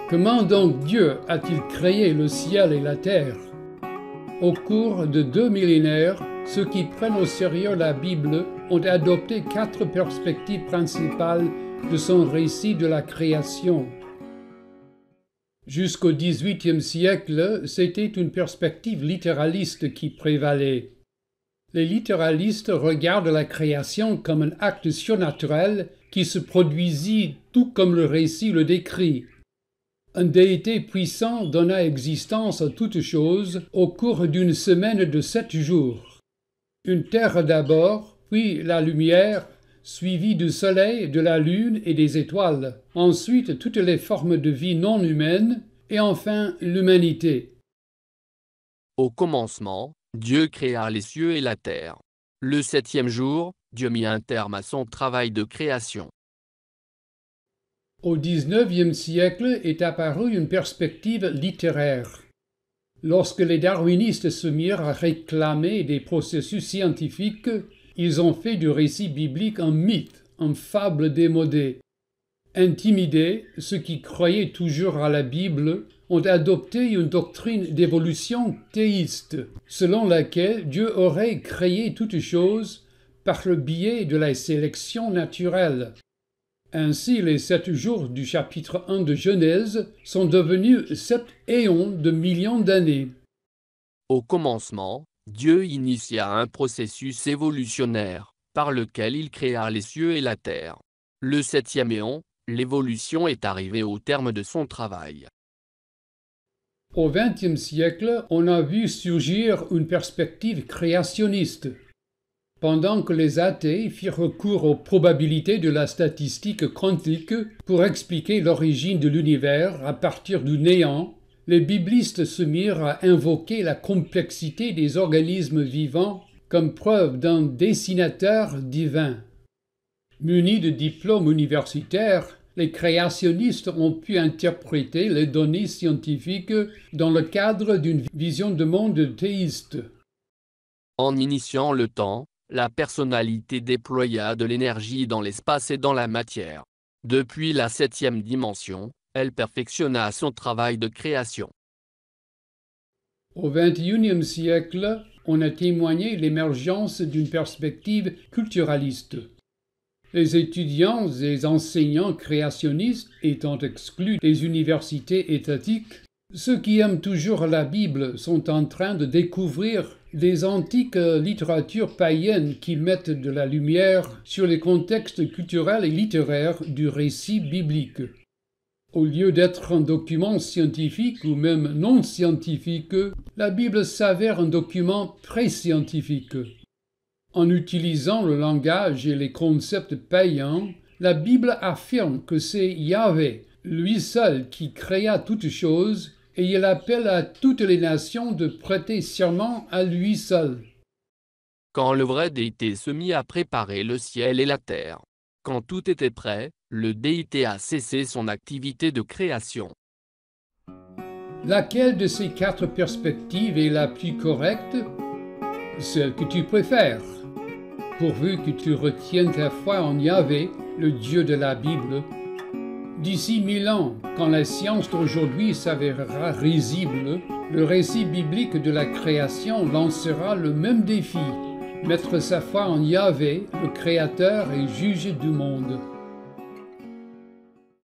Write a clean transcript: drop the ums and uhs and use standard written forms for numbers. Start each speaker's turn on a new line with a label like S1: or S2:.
S1: Comment donc Dieu a-t-il créé le ciel et la terre? Au cours de 2 millénaires, ceux qui prennent au sérieux la Bible ont adopté 4 perspectives principales de son récit de la création. Jusqu'au XVIIIe siècle, c'était une perspective littéraliste qui prévalait. Les littéralistes regardent la création comme un acte surnaturel qui se produisit tout comme le récit le décrit. Une déité puissante donna existence à toutes choses au cours d'une semaine de 7 jours. Une terre d'abord, puis la lumière, suivie du soleil, de la lune et des étoiles. Ensuite, toutes les formes de vie non humaines, et enfin l'humanité.
S2: Au commencement, Dieu créa les cieux et la terre. Le 7e jour, Dieu mit un terme à son travail de création.
S1: Au XIXe siècle est apparue une perspective littéraire. Lorsque les darwinistes se mirent à réclamer des processus scientifiques, ils ont fait du récit biblique un mythe, une fable démodée. Intimidés, ceux qui croyaient toujours à la Bible ont adopté une doctrine d'évolution théiste, selon laquelle Dieu aurait créé toutes choses par le biais de la sélection naturelle. Ainsi, les 7 jours du chapitre 1 de Genèse sont devenus 7 éons de millions d'années.
S2: Au commencement, Dieu initia un processus évolutionnaire, par lequel il créa les cieux et la terre. Le 7e éon, l'évolution est arrivée au terme de son travail.
S1: Au XXe siècle, on a vu surgir une perspective créationniste. Pendant que les athées firent recours aux probabilités de la statistique quantique pour expliquer l'origine de l'univers à partir du néant, les biblistes se mirent à invoquer la complexité des organismes vivants comme preuve d'un dessinateur divin. Munis de diplômes universitaires, les créationnistes ont pu interpréter les données scientifiques dans le cadre d'une vision de monde théiste.
S2: En initiant le temps, la personnalité déploya de l'énergie dans l'espace et dans la matière. Depuis la 7e dimension, elle perfectionna son travail de création.
S1: Au XXIe siècle, on a témoigné l'émergence d'une perspective culturaliste. Les étudiants et enseignants créationnistes étant exclus des universités étatiques, ceux qui aiment toujours la Bible sont en train de découvrir les antiques littératures païennes qui mettent de la lumière sur les contextes culturels et littéraires du récit biblique. Au lieu d'être un document scientifique ou même non scientifique, la Bible s'avère un document pré-scientifique. En utilisant le langage et les concepts païens, la Bible affirme que c'est Yahvé, lui seul, qui créa toutes choses, et il appelle à toutes les nations de prêter serment à lui seul.
S2: Quand le vrai déité se mit à préparer le ciel et la terre. Quand tout était prêt, le déité a cessé son activité de création.
S1: Laquelle de ces 4 perspectives est la plus correcte? Celle que tu préfères, pourvu que tu retiennes ta foi en Yahvé, le Dieu de la Bible. D'ici 1000 ans, quand la science d'aujourd'hui s'avérera risible, le récit biblique de la création lancera le même défi, mettre sa foi en Yahvé, le Créateur et Juge du monde.